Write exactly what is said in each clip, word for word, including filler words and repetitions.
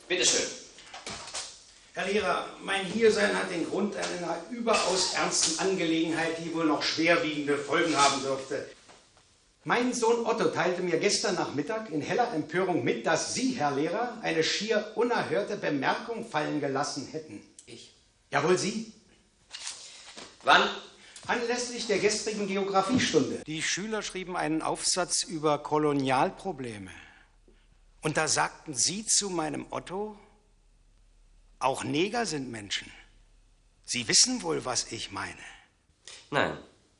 Bitte schön. Herr Lehrer, mein Hiersein hat den Grund einer überaus ernsten Angelegenheit, die wohl noch schwerwiegende Folgen haben dürfte. Mein Sohn Otto teilte mir gestern Nachmittag in heller Empörung mit, dass Sie, Herr Lehrer, eine schier unerhörte Bemerkung fallen gelassen hätten. Ich? Jawohl, Sie. Wann? Anlässlich der gestrigen Geographiestunde. Die Schüler schrieben einen Aufsatz über Kolonialprobleme. Und da sagten Sie zu meinem Otto, auch Neger sind Menschen. Sie wissen wohl, was ich meine. Nein.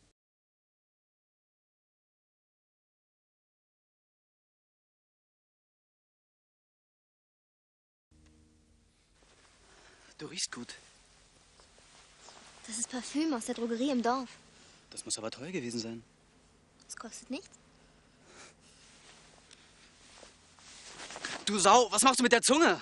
Du riechst gut. Das ist Parfüm aus der Drogerie im Dorf. Das muss aber teuer gewesen sein. Das kostet nichts. Du Sau, was machst du mit der Zunge?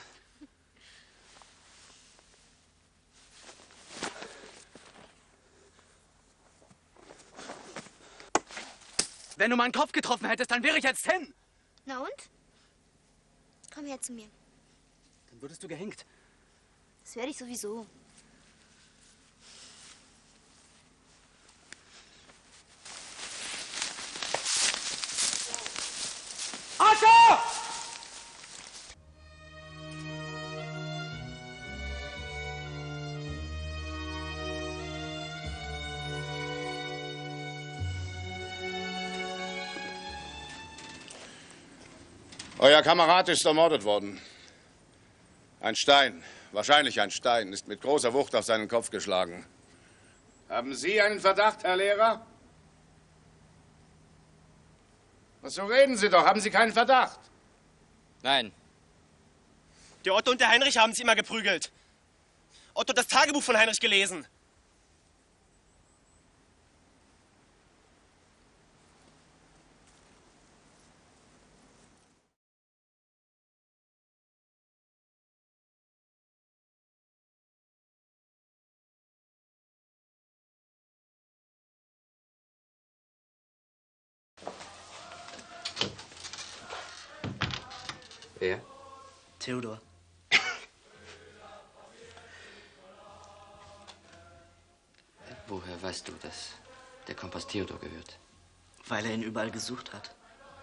Wenn du meinen Kopf getroffen hättest, dann wäre ich jetzt hin. Na und? Komm her zu mir. Dann würdest du gehängt. Das werde ich sowieso. Otto! Euer Kamerad ist ermordet worden. Ein Stein, wahrscheinlich ein Stein, ist mit großer Wucht auf seinen Kopf geschlagen. Haben Sie einen Verdacht, Herr Lehrer? Was, so reden Sie doch. Haben Sie keinen Verdacht? Nein. Der Otto und der Heinrich haben sich immer geprügelt. Otto hat das Tagebuch von Heinrich gelesen. Wer? Theodor. Woher weißt du, dass der Kompass Theodor gehört? Weil er ihn überall gesucht hat.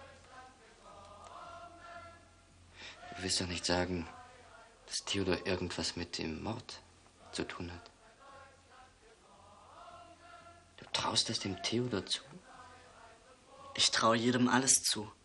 Du willst doch nicht sagen, dass Theodor irgendwas mit dem Mord zu tun hat. Du traust das dem Theodor zu? Ich traue jedem alles zu.